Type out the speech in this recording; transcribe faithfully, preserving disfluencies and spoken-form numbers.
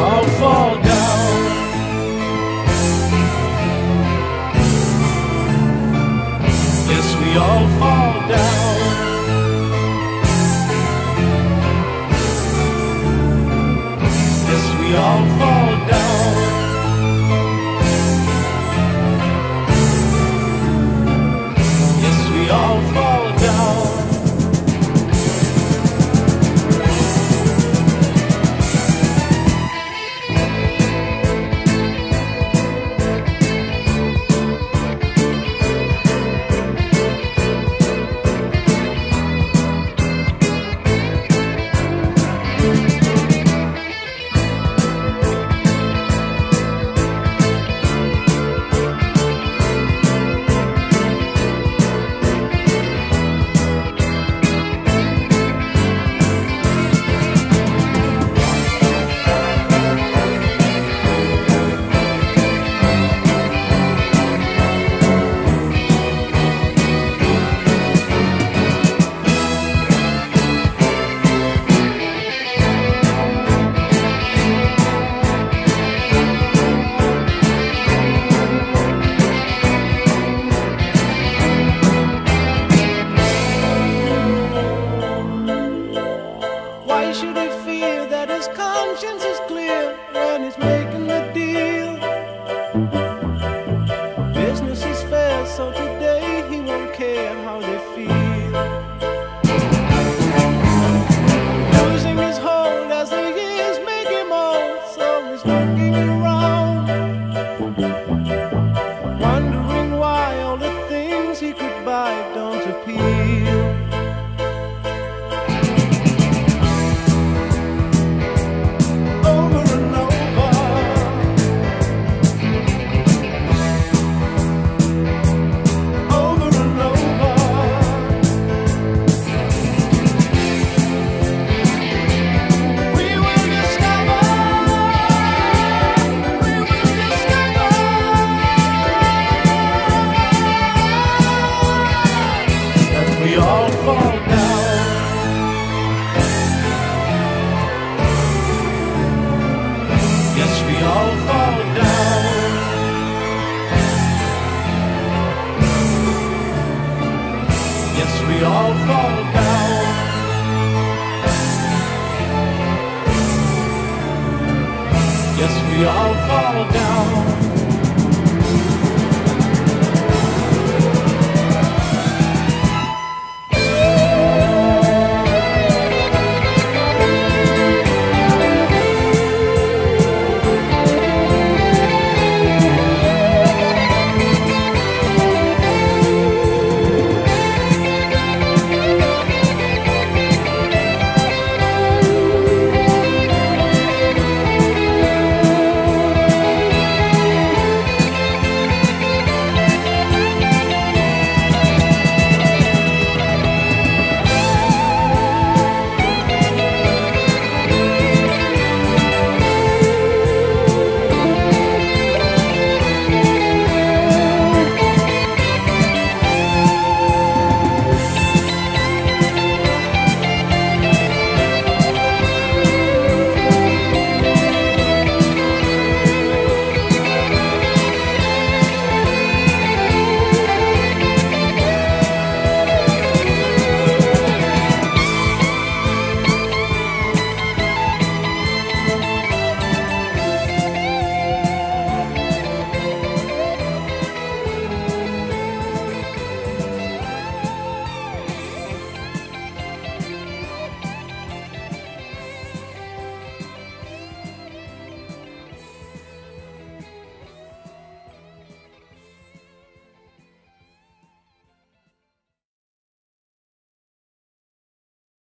all fall down. Yes, we all fall down. Yes, we all fall down. Yes, we all fall down. Why should he fear that his conscience is clear when he's making the deal? Business is fair, so today he won't care how they feel. Losing his hold as the years make him old, so he's looking around, wondering why all the things he could buy don't appeal. We all fall down. Yes, we all fall down. Yes, we all fall down. Yes, we all fall down.